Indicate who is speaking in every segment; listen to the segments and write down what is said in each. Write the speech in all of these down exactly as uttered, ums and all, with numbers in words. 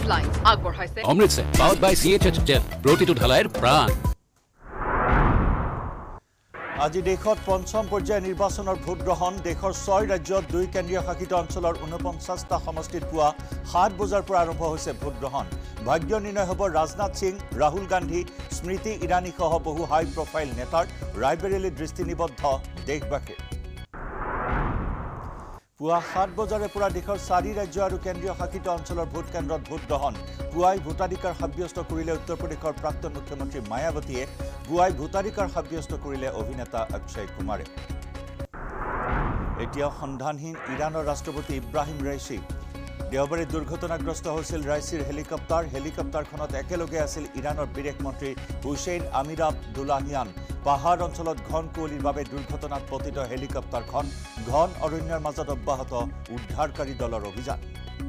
Speaker 1: Lines আগবঢ়াইছে
Speaker 2: Amritsar powered by C H H gel প্ৰতিটো ঢালাইৰ প্ৰাণ
Speaker 3: আজি দেশত পঞ্চম পৰ্যায়ৰ নিৰ্বাচনৰ ভোট গ্ৰহণ দেশৰ ছয় ৰাজ্যত দুই কেন্দ্ৰীয় শাসিত অঞ্চলৰ ঊনপঞ্চাছটা সমষ্টিত পুৱা সাত বজাৰ পৰা আৰম্ভ হৈছে ভোট গ্ৰহণ ভাগ্য নিৰ্ণয় হ'ব ৰাজনাথ সিং ৰাহুল গান্ধী স্মৃতি ইৰাণী সহ বহু হাই প্ৰফাইল নেতাৰ ৰায়বেৰেলী দৃষ্টি নিবদ্ধ দেশবাসীৰ পুৱা সাত বজাৰে পৰা দেশৰ চাৰি ৰাজ্য আৰু কেন্দ্ৰীয় শাসিত অঞ্চলৰ ভোট কেন্দ্ৰত ভোট গ্ৰহণ পুৱাই ভোটাধিকাৰ সাব্যস্ত কৰিলে উত্তৰ প্ৰদেশৰ প্ৰাক্তন মুখ্যমন্ত্ৰী মায়াৱতীয়ে পুৱাই ভোটাধিকাৰ সাব্যস্ত কৰিলে অভিনেতা অক্ষয় কুমাৰে এতিয়া সন্ধানহীন ইৰাণৰ ৰাষ্ট্ৰপতি ইব্ৰাহিম ৰাইচি দেওবাৰে দুৰ্ঘটনাগ্ৰস্ত হৈছিল ৰাইচিৰ হেলিকপ্টাৰ হেলিকপ্টাৰখনত একেলগে আছিল ইৰাণৰ বিদেশ মন্ত্ৰী হুছেইন আমিৰ আব্দুলাহিয়ান পাহাৰ অঞ্চলত ঘন কুঁৱলীৰ বাবে দুৰ্ঘটনাত পতিত হেলিকপ্টাৰখন ঘন অৰণ্যৰ মাজত অব্যাহত উদ্ধাৰকাৰী দলৰ অভিযান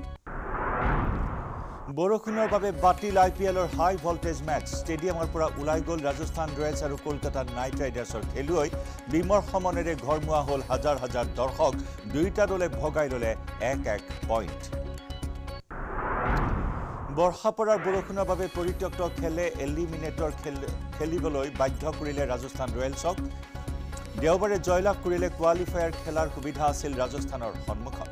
Speaker 3: বৰষুণৰ বাবে বাতিল আই পি এলৰ হাই ভল্টেজ মেচ ষ্টেডিয়ামৰ পৰা ওলাই গ'ল ৰাজস্থান ৰয়েলছ আৰু কলকাতা নাইট ৰাইডাৰ্ছৰ খেলুৱৈ বিমৰ্ষ মনেৰে ঘৰমুৱা হ'ল হাজাৰ হাজাৰ দৰ্শক দুয়োটা দলে ভগাই ল'লে এক এক পইণ্ট বৰ্ষাপৰাৰ বৰষুণৰ বাবে পৰিত্যক্ত খেলে এলিমিনেটৰ খেলিবলৈ বাধ্য কৰিলে ৰাজস্থান ৰয়েলছক দেওবাৰে জয়লাভ কৰিলে কোৱালিফায়াৰ খেলাৰ সুবিধা আছিল ৰাজস্থানৰ সন্মুখত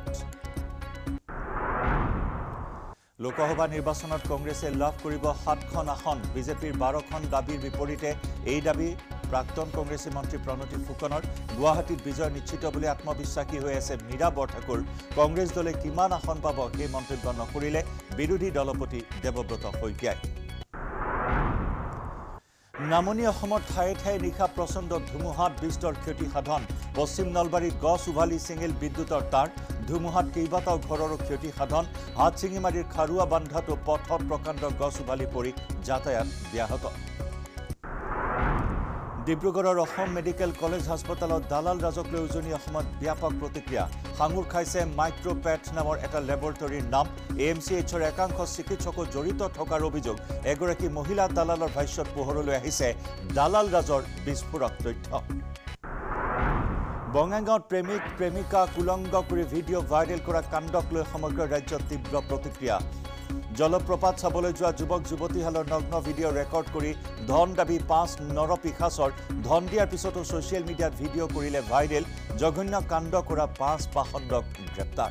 Speaker 3: লোকসভা নিৰ্বাচনত কংগ্ৰেছে লাভ কৰিব সাতখন আসন বিজেপিৰ বাৰখন দাবীৰ বিপৰীতে এই দাবী প্ৰাক্তন কংগ্ৰেছী মন্ত্ৰী প্ৰণতি ফুকনৰ গুৱাহাটীত বিজয় নিশ্চিত বুলি আত্মবিশ্বাসী হৈ আছে মীৰা বৰঠাকুৰ কংগ্ৰেছ দলে কিমান আসন পাব সেই মন্তব্য নকৰিলে বিৰোধী দলপতি দেৱব্ৰত শইকীয়াই নামনি অসমত ঠায়ে ঠায়ে নিশা প্ৰচণ্ড ধুমুহাত বিস্তৰ ক্ষতি সাধন পশ্চিম নলবাৰীত গছ উভালি ছিঙিল বিদ্যুতৰ তাঁৰ ধুমুহাত কেইবাটাও ঘৰৰো ক্ষতি সাধন হাতছিঙিমাৰীৰ খাৰুৱা বান্ধাটো পথত প্ৰকাণ্ড গছ উভালি পৰি যাতায়াত ব্যাহত ডিব্ৰুগড়ৰ অসম মেডিকেল কলেজ হাস্পতালত দালাল ৰাজক লৈ উজনি অসমত ব্যাপক প্ৰতিক্ৰিয়া সাঙুৰ খাইছে মাইক্ৰ'পেট নামৰ এটা লেবৰেটৰীৰ নাম এ এম চি এইচৰ একাংশ চিকিৎসকো জড়িত থকাৰ অভিযোগ এগৰাকী মহিলা দালালৰ ভাষ্যত পোহৰলৈ আহিছে দালাল ৰাজৰ বিস্ফোৰক তথ্য বঙাইগাঁৱত প্ৰেমিক প্ৰেমিকা কুলংগ কৰি ভিডিঅ' ভাইৰেল কৰা কাণ্ডক লৈ সমগ্ৰ ৰাজ্যত তীব্ৰ প্ৰতিক্ৰিয়া জলপ্ৰপাত চাবলৈ যোৱা যুৱক যুৱতীহালৰ নগ্ন ভিডিঅ' ৰেকৰ্ড কৰি ধন দাবী পাঁচ নৰপিশাচৰ ধন দিয়াৰ পিছতো ছ'চিয়েল মিডিয়াত ভিডিঅ' কৰিলে ভাইৰেল জঘন্য কাণ্ড কৰা পাঁচ পাখণ্ডক গ্ৰেপ্তাৰ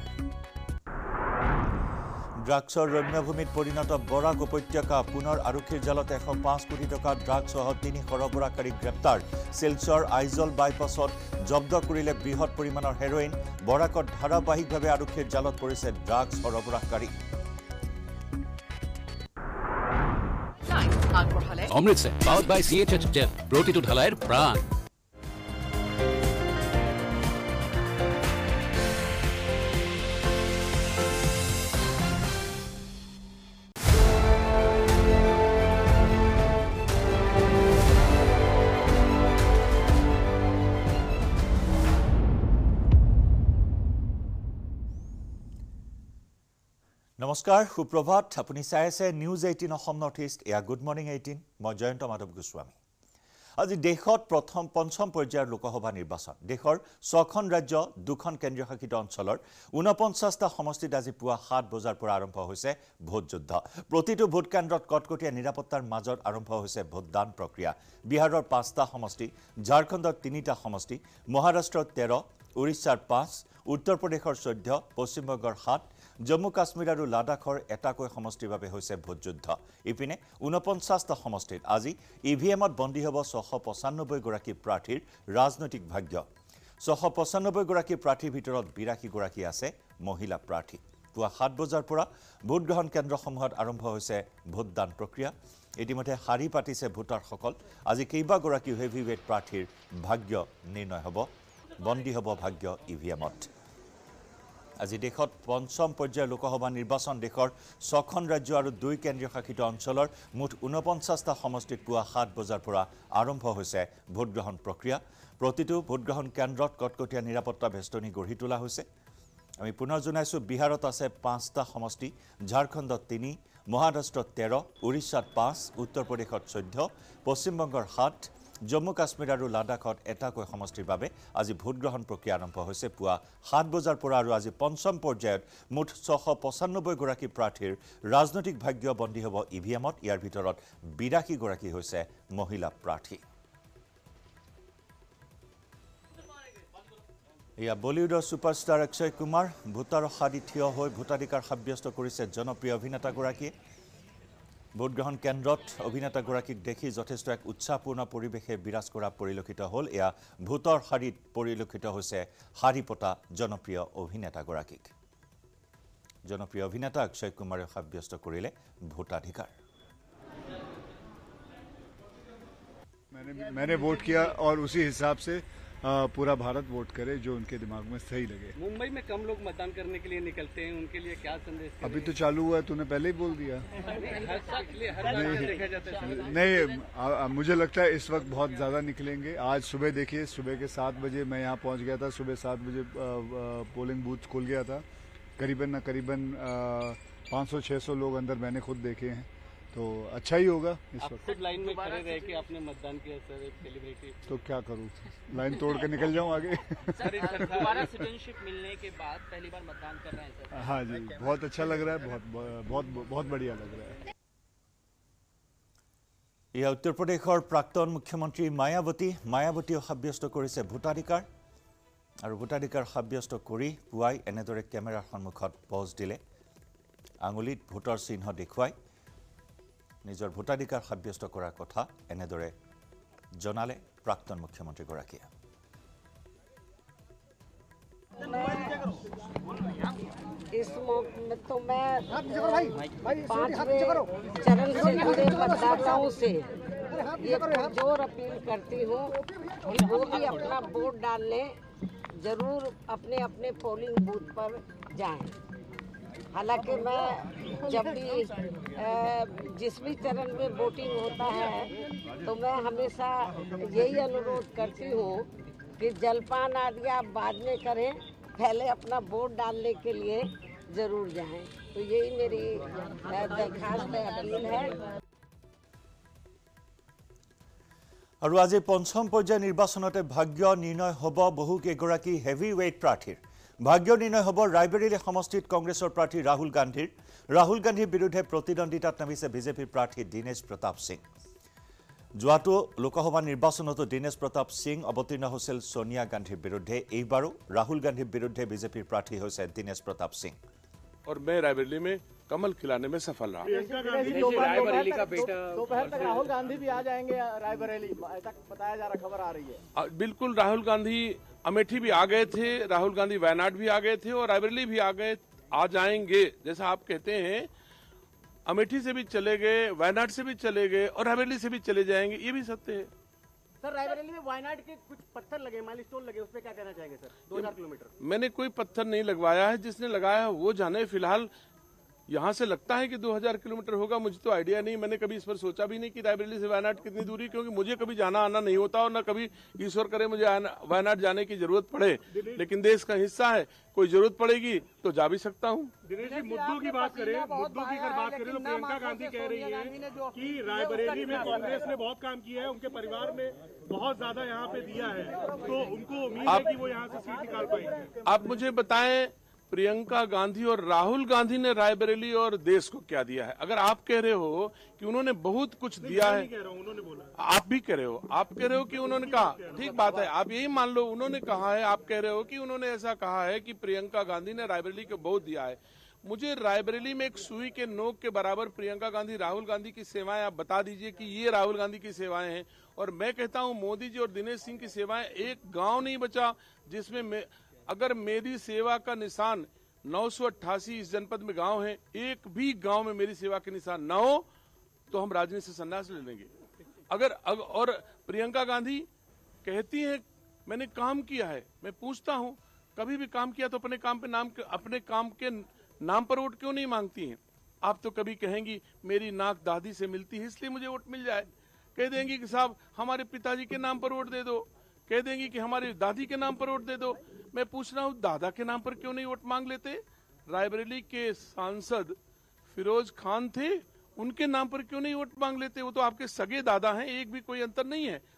Speaker 3: ড্ৰাগছৰ ৰম্যভূমিত পৰিণত বৰাক উপত্যকা পুনৰ আৰক্ষীৰ জালত এশ পাঁচ কোটি টকা ড্ৰাগছসহ তিনি সৰবৰাহকাৰী গ্ৰেপ্তাৰ শিলচৰ আইজল বাইপাছত জব্দ কৰিলে বৃহৎ পৰিমাণৰ হেৰইন বৰাকত ধাৰাবাহিকভাৱে আৰক্ষীৰ জালত পৰিছে ড্ৰাগছ সৰবৰাহকাৰী
Speaker 2: Amritsar powered by C H H gel প্ৰতিটো ঢালাইৰ প্ৰাণ
Speaker 3: নমস্কাৰ সুপ্ৰভাত আপুনি চাই আছে news eighteen Assam North East এয়া গুড মৰ্নিং এইটিন মই জয়ন্ত মাধৱ গোস্বামী আজি দেশত প্ৰথম পঞ্চম পৰ্যায়ৰ লোকসভা নিৰ্বাচন দেশৰ ছখন ৰাজ্য দুখন কেন্দ্ৰীয় শাসিত অঞ্চলৰ ঊনপঞ্চাছটা সমষ্টিত আজি পুৱা সাত বজাৰ পৰা আৰম্ভ হৈছে ভোট যুদ্ধ প্ৰতিটো ভোট কেন্দ্ৰত কটকটীয়া নিৰাপত্তাৰ মাজত আৰম্ভ হৈছে ভোটদান প্ৰক্ৰিয়া বিহাৰৰ পাঁচটা সমষ্টি ঝাৰখণ্ডৰ তিনিটা সমষ্টি মহাৰাষ্ট্ৰৰ তেৰ উৰিষ্যাৰ পাঁচ উত্তৰ প্ৰদেশৰ চৈধ্য পশ্চিমবংগৰ সাত জম্মু কাশ্মীৰ আৰু লাডাখৰ এটাকৈ সমষ্টিৰ বাবে হৈছে ভোটযুদ্ধ ইপিনে ঊনপঞ্চাছটা সমষ্টিত আজি ই ভি এমত বন্দী হ'ব ছশ পঁচানব্বৈ গৰাকী প্ৰাৰ্থীৰ ৰাজনৈতিক ভাগ্য ছশ পঁচানব্বৈ গৰাকী প্ৰাৰ্থীৰ ভিতৰত বিৰাশী গৰাকী আছে মহিলা প্ৰাৰ্থী পুৱা সাত বজাৰ পৰা ভোটগ্ৰহণ কেন্দ্ৰসমূহত আৰম্ভ হৈছে ভোটদান প্ৰক্ৰিয়া ইতিমধ্যে শাৰী পাতিছে ভোটাৰসকল আজি কেইবাগৰাকী হেভিৱেট প্ৰাৰ্থীৰ ভাগ্য নিৰ্ণয় হ'ব বন্দী হ'ব ভাগ্য ই ভি এমত আজি দেশত পঞ্চম পৰ্যায়ৰ লোকসভা নিৰ্বাচন দেশৰ ছখন ৰাজ্য আৰু দুই কেন্দ্ৰীয় শাসিত অঞ্চলৰ মুঠ ঊনপঞ্চাছটা সমষ্টিত পুৱা সাত বজাৰ পৰা আৰম্ভ হৈছে ভোটগ্ৰহণ প্ৰক্ৰিয়া প্ৰতিটো ভোটগ্ৰহণ কেন্দ্ৰত কটকটীয়া নিৰাপত্তা বেষ্টনী গঢ়ি তোলা হৈছে আমি পুনৰ জনাইছোঁ বিহাৰত আছে পাঁচটা সমষ্টি ঝাৰখণ্ডত তিনি মহাৰাষ্ট্ৰত তেৰ উৰিষ্যাত পাঁচ উত্তৰ প্ৰদেশত চৈধ্য পশ্চিমবংগৰ সাত জম্মু কাশ্মীৰ আৰু লাডাখত এটাকৈ সমষ্টিৰ বাবে আজি ভোটগ্ৰহণ প্ৰক্ৰিয়া আৰম্ভ হৈছে পুৱা সাত বজাৰ পৰা আৰু আজি পঞ্চম পৰ্যায়ত মুঠ ছশ পঁচানব্বৈ গৰাকী প্ৰাৰ্থীৰ ৰাজনৈতিক ভাগ্য বন্দী হ'ব ইভিএমত ইয়াৰ ভিতৰত বিৰাশী গৰাকী হৈছে মহিলা প্ৰাৰ্থী ইয়া বলিউডৰ সুপাৰষ্টাৰ অক্ষয় কুমাৰ ভোটাৰৰ শাৰী থিয় হৈ ভোটাধিকাৰ সাব্যস্ত কৰিছে জনপ্ৰিয় অভিনেতাগৰাকীয়ে ভোটগ্ৰহণ কেন্দ্ৰত অভিনেতাগৰাকীক দেখি যথেষ্ট এক উৎসাহপূৰ্ণ পৰিৱেশে বিৰাজ কৰা পৰিলক্ষিত হ'ল এয়া ভোটৰ শাৰীত পৰিলক্ষিত হৈছে শাৰী পতা জনপ্ৰিয় অভিনেতাগৰাকীক জনপ্ৰিয় অভিনেতা অক্ষয় কুমাৰে সাব্যস্ত কৰিলে ভোটাধিকাৰ
Speaker 1: मैंने मैंने वोट किया और उसी हिसाब से आ, पूरा भारत वोट करे जो उनके दिमाग में सही लगे।
Speaker 4: मुंबई में कम लोग मतदान करने के लिए निकलते हैं, उनके लिए क्या संदेश?
Speaker 1: अभी तो चालू हुआ है, तूने पहले ही बोल दिया।
Speaker 4: नहीं,
Speaker 1: नहीं आ, आ, मुझे लगता है इस वक्त बहुत ज़्यादा निकलेंगे। आज सुबह देखिए, सुबह के सात बजे मैं यहाँ पहुँच गया था, सुबह सात बजे पोलिंग बूथ खुल गया था। करीबन न करीबन पाँच सौ छः सौ लोग अंदर मैंने खुद देखे हैं, तो अच्छा ही होगा इस वक्त।
Speaker 4: खुद लाइन में खड़े रह के आपने मतदान किया सर, एक सेलिब्रिटी,
Speaker 1: तो क्या करूँ, लाइन तोड़ के निकल जाऊँ आगे।
Speaker 4: दोबारा सिटीजनशिप मिलने के बाद पहली बार मतदान कर रहे हैं सर?
Speaker 1: हाँ जी, बहुत अच्छा लग रहा है, बहुत बहुत बहुत बढ़िया लग रहा है।
Speaker 3: यह उत्तर प्रदेशर प्राक्तन मुख्यमंत्री मायावती मायावतीও সাব্যস্ত কৰিছে ভোটাধিকাৰ আৰু ভোটাধিকাৰ সাব্যস্ত কৰি পুৱাই এনেদৰে কেমেৰাৰ সন্মুখত পজ দিলে আঙুলিত ভোটৰ চিহ্ন দেখুৱাই নিজৰ ভোটাধিকাৰ সাব্যস্ত কৰাৰ কথা এনেদৰে জনালে প্ৰাক্তন মুখ্যমন্ত্ৰীগৰাকীয়ে
Speaker 5: इस में तो मैं पांचवें चरण से जुड़े मतदाताओं से ये पुरजोर अपील करती हूँ कि वो भी अपना वोट डालने जरूर अपने अपने पोलिंग बूथ पर जाएं। हालांकि मैं जब भी जिस भी चरण में वोटिंग होता है तो मैं हमेशा यही अनुरोध करती हूँ कि जलपान आदि आप बाद में करें, पहले अपना वोट डालने के लिए जरूर जाएं। तो यही मेरी दरखास्त है, अपील है।
Speaker 3: আৰু আজি পঞ্চম পৰ্যায় নিৰ্বাচনতে ভাগ্য নিৰ্ণয় হ'ব বহু কেইগৰাকী হেভি ৱেইট প্ৰাৰ্থীৰ ভাগ্য নিৰ্ণয় হ'ব ৰায়বেৰেলী সমষ্টিত কংগ্ৰেছৰ প্ৰাৰ্থী ৰাহুল গান্ধীৰ ৰাহুল গান্ধীৰ বিৰুদ্ধে প্ৰতিদ্বন্দ্বিতাত নামিছে বিজেপিৰ প্ৰাৰ্থী দীনেশ প্ৰতাপ সিং যোৱাটো লোকসভা নিৰ্বাচনতো দীনেশ প্ৰতাপ সিং অৱতীৰ্ণ হৈছিল সোনিয়া গান্ধীৰ বিৰুদ্ধে এইবাৰো ৰাহুল গান্ধীৰ বিৰুদ্ধে বিজেপিৰ প্ৰাৰ্থী হৈছে দীনেশ প্ৰতাপ সিং
Speaker 6: और मैं रायबरेली में कमल खिलाने में सफल रहा।
Speaker 4: रायबरेली का बेटा
Speaker 7: दोपहर तक राहुल गांधी भी आ जाएंगे रायबरेली, ऐसा बताया जा रहा, खबर आ रही है।
Speaker 6: बिल्कुल, राहुल गांधी अमेठी भी आ गए थे, राहुल गांधी वायनाड भी आ गए थे और रायबरेली भी आ गए आ जाएंगे। जैसा आप कहते हैं, अमेठी से भी चले गए, वायनाड से भी चले गए और रायबरेली से भी चले जाएंगे, ये भी सत्य है।
Speaker 7: सर, रायबरेली में वायनाड के कुछ पत्थर लगे, माइलस्टोन लगे, उस पर क्या कहना चाहेंगे सर? दो हजार किलोमीटर
Speaker 6: मैंने कोई पत्थर नहीं लगवाया है, जिसने लगाया है वो जाने। फिलहाल यहाँ से लगता है कि दो हजार किलोमीटर होगा, मुझे तो आइडिया नहीं। मैंने कभी इस पर सोचा भी नहीं कि रायबरेली से वायनाड कितनी दूरी, क्योंकि मुझे कभी जाना आना नहीं होता और न कभी ईश्वर करे मुझे वायनाड जाने की जरूरत पड़े, लेकिन देश का हिस्सा है, कोई जरूरत पड़ेगी तो जा भी सकता हूँ।
Speaker 8: दिनेश जी, मुद्दों की बात करें मुद्दों की अगर बात करें तो प्रियंका गांधी कह रही है कि रायबरेली में कांग्रेस ने बहुत काम किया है, उनके परिवार में बहुत ज्यादा यहाँ पे दिया है, तो उनको उम्मीद है कि वो यहाँ से सीट निकाल पाएंगे।
Speaker 6: आप मुझे बताएं, प्रियंका गांधी और राहुल गांधी ने रायबरेली और देश को क्या दिया है? अगर आप कह रहे हो कि उन्होंने बहुत कुछ दिया है,
Speaker 8: उन्होंने बोला,
Speaker 6: आप भी कह रहे हो आप कह रहे हो कि उन्होंने कहा, ठीक बात है, आप यही मान लो उन्होंने कहा है। आप कह रहे हो कि उन्होंने ऐसा कहा है कि प्रियंका गांधी ने रायबरेली को बहुत दिया है। मुझे रायबरेली में एक सुई के नोक के बराबर प्रियंका गांधी राहुल गांधी की सेवाएं आप बता दीजिए कि ये राहुल गांधी की सेवाएं हैं। और मैं कहता हूं, मोदी जी और दिनेश सिंह की सेवाएं, एक गांव नहीं बचा जिसमें अगर मेरी सेवा का निशान नौ सौ अट्ठासी इस जनपद में गांव है, एक भी गांव में मेरी सेवा के निशान न हो तो हम राजनीति से संन्यास ले लेंगे। अगर, अगर और प्रियंका गांधी कहती हैं मैंने काम किया है, मैं पूछता हूं कभी भी काम किया तो अपने काम पे नाम अपने काम के नाम पर वोट क्यों नहीं मांगती हैं? आप तो कभी कहेंगी मेरी नाक दादी से मिलती है इसलिए मुझे वोट मिल जाए, कह देंगी कि साहब हमारे पिताजी के नाम पर वोट दे दो, कह देंगी कि हमारी दादी के नाम पर वोट दे दो। मैं पूछ रहा हूँ, दादा के नाम पर क्यों नहीं वोट मांग लेते? रायबरेली के सांसद फिरोज खान थे, उनके नाम पर क्यों नहीं वोट मांग लेते? वो तो आपके सगे दादा हैं, एक भी कोई अंतर नहीं है।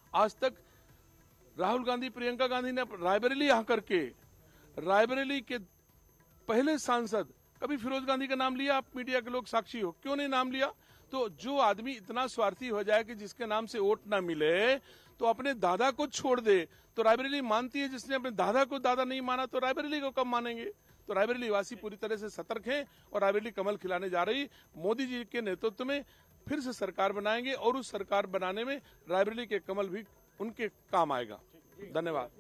Speaker 6: आज तक राहुल गांधी, प्रियंका गांधी ने रायबरेली आकर के रायबरेली के पहले सांसद कभी फिरोज गांधी का नाम लिया? आप मीडिया के लोग साक्षी हो, क्यों नहीं नाम लिया? तो जो आदमी इतना स्वार्थी हो जाए कि जिसके नाम से वोट ना मिले तो अपने दादा को छोड़ दे, तो रायबरेली मानती है। जिसने अपने दादा को दादा नहीं माना तो रायबरेली को कब मानेंगे? तो रायबरेली वासी पूरी तरह से सतर्क हैं और रायबरेली कमल खिलाने जा रही। मोदी जी के नेतृत्व में फिर से सरकार बनाएंगे और उस सरकार बनाने में रायबरेली के कमल भी उनके काम आएगा। धन्यवाद।